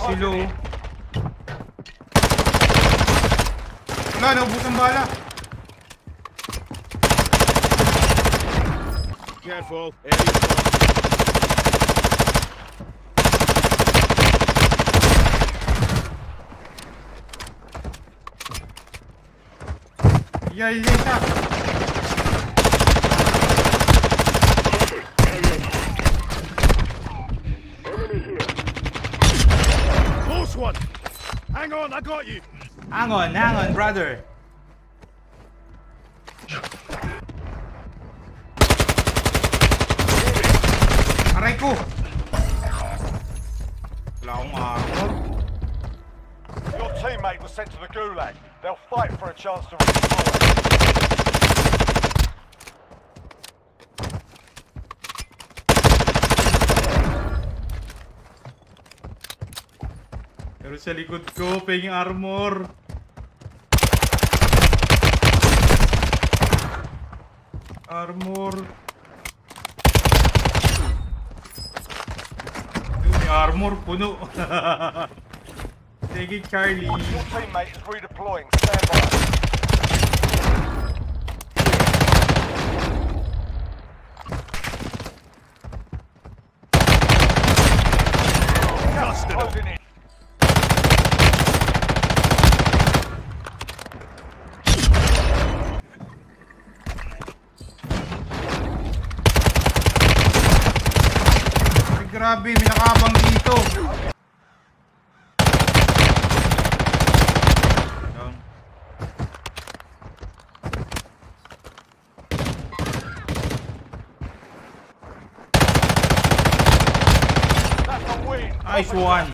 sila oh. Wala, naubos ang bala. Careful, area bomb. Yeah, isa. Close one. Hang on, I got you. Hang on, brother. Aray ko. Wala akong armor. Your teammate was sent to the gulag. They'll fight for a chance to redeploy. Pero sa likod ko, penging armor. Armor. May armor, puno. Take it, Charlie. Your teammate is redeploying. Stand by. Closing in. Ay, grabe, may nakabang dito. That's a win. Nice one.